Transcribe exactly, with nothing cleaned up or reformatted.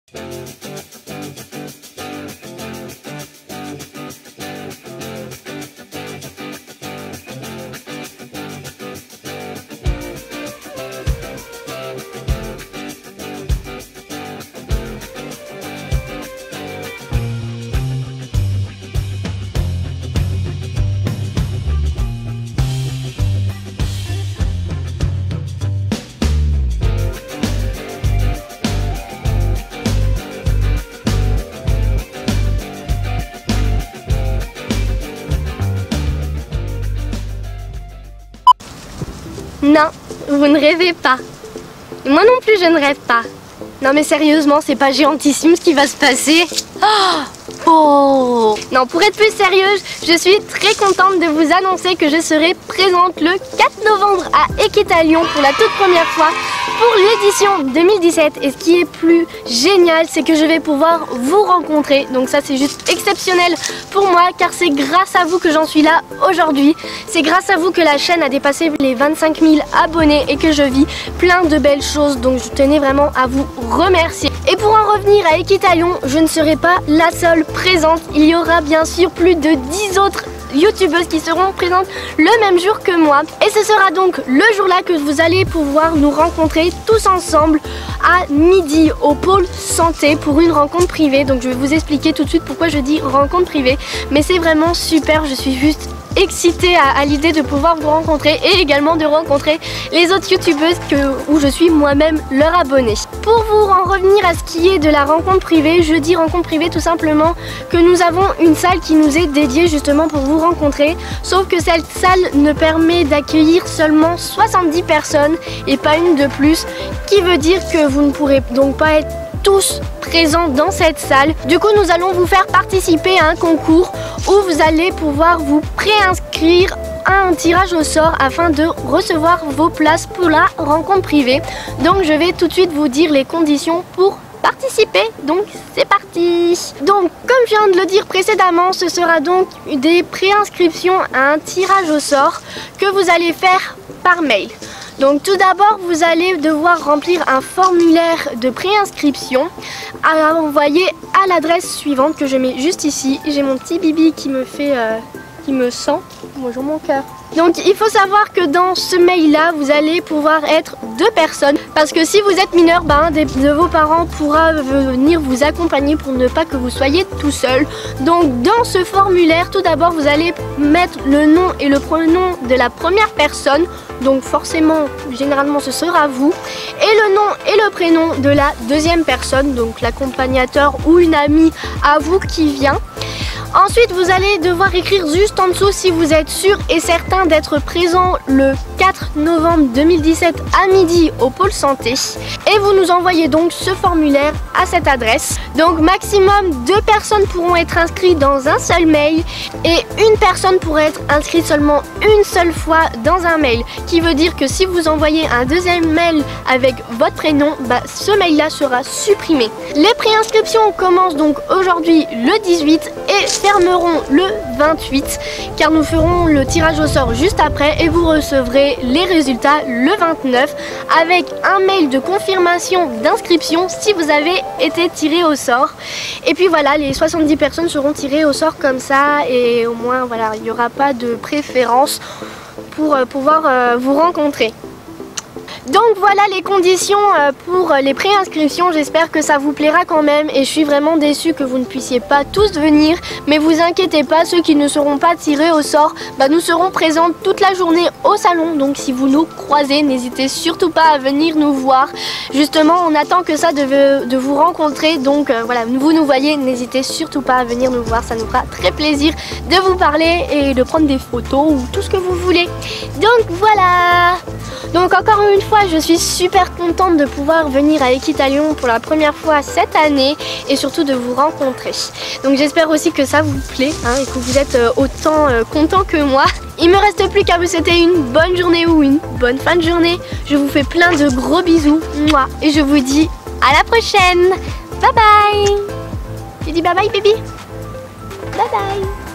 Non, vous ne rêvez pas. Et moi non plus, je ne rêve pas. Non mais sérieusement, c'est pas géantissime ce qui va se passer. Oh, oh. Non, pour être plus sérieuse, je suis très contente de vous annoncer que je serai présente le quatre novembre à Equitalion pour la toute première fois pour l'édition deux mille dix-sept. Et ce qui est plus génial, c'est que je vais pouvoir vous rencontrer. Donc ça, c'est juste exceptionnel pour moi, car c'est grâce à vous que j'en suis là aujourd'hui. C'est grâce à vous que la chaîne a dépassé les vingt-cinq mille abonnés et que je vis plein de belles choses. Donc je tenais vraiment à vous remercier. Et pour en revenir à Equitalion, je ne serai pas la seule présente. Il y aura bien sûr plus de dix autres youtubeuses qui seront présentes le même jour que moi. Et ce sera donc le jour-là que vous allez pouvoir nous rencontrer tous ensemble à midi au pôle santé pour une rencontre privée. Donc je vais vous expliquer tout de suite pourquoi je dis rencontre privée. Mais c'est vraiment super, je suis juste excitée à, à l'idée de pouvoir vous rencontrer et également de rencontrer les autres youtubeuses que, où je suis moi-même leur abonnée. Pour vous en revenir à ce qui est de la rencontre privée, je dis rencontre privée tout simplement que nous avons une salle qui nous est dédiée justement pour vous rencontrer, sauf que cette salle ne permet d'accueillir seulement soixante-dix personnes et pas une de plus, qui veut dire que vous ne pourrez donc pas être tous présents dans cette salle. Du coup, nous allons vous faire participer à un concours où vous allez pouvoir vous préinscrire à un tirage au sort afin de recevoir vos places pour la rencontre privée. Donc je vais tout de suite vous dire les conditions pour participer. Donc c'est parti. Donc comme je viens de le dire précédemment, ce sera donc des préinscriptions à un tirage au sort que vous allez faire par mail. Donc tout d'abord, vous allez devoir remplir un formulaire de préinscription à envoyer à l'adresse suivante que je mets juste ici. J'ai mon petit bibi qui me fait, euh, qui me sent. Bonjour mon cœur. Donc il faut savoir que dans ce mail là vous allez pouvoir être deux personnes, parce que si vous êtes mineur, bah, un des, de vos parents pourra venir vous accompagner pour ne pas que vous soyez tout seul. Donc dans ce formulaire, tout d'abord vous allez mettre le nom et le prénom de la première personne. Donc forcément, généralement ce sera vous, et le nom et le prénom de la deuxième personne, donc l'accompagnateur ou une amie à vous qui vient. Ensuite, vous allez devoir écrire juste en dessous si vous êtes sûr et certain d'être présent le quatre novembre deux mille dix-sept à midi au pôle santé. Et vous nous envoyez donc ce formulaire à cette adresse. Donc maximum deux personnes pourront être inscrites dans un seul mail et une personne pourrait être inscrite seulement une seule fois dans un mail. Qui veut dire que si vous envoyez un deuxième mail avec votre prénom, bah, ce mail là sera supprimé. Les préinscriptions commencent donc aujourd'hui le dix-huit et fermeront le vingt-huit, car nous ferons le tirage au sort juste après et vous recevrez les résultats le vingt-neuf avec un mail de confirmation d'inscription si vous avez été tiré au sort. Et puis voilà, les soixante-dix personnes seront tirées au sort comme ça, et au moins voilà, il n'y aura pas de préférence pour euh, pouvoir euh, vous rencontrer. Donc voilà les conditions pour les préinscriptions, j'espère que ça vous plaira quand même et je suis vraiment déçue que vous ne puissiez pas tous venir, mais vous inquiétez pas, ceux qui ne seront pas tirés au sort, bah nous serons présents toute la journée au salon, donc si vous nous croisez, n'hésitez surtout pas à venir nous voir. Justement, on attend que ça de, de vous rencontrer, donc euh, voilà, vous nous voyez, n'hésitez surtout pas à venir nous voir, ça nous fera très plaisir de vous parler et de prendre des photos ou tout ce que vous voulez. Donc voilà. Donc encore une fois, je suis super contente de pouvoir venir à Equitalion pour la première fois cette année et surtout de vous rencontrer. Donc j'espère aussi que ça vous plaît hein, et que vous êtes autant euh, content que moi. Il me reste plus qu'à vous souhaiter une bonne journée ou une bonne fin de journée. Je vous fais plein de gros bisous Mouah. Et je vous dis à la prochaine. Bye bye. Tu dis bye bye baby. Bye bye.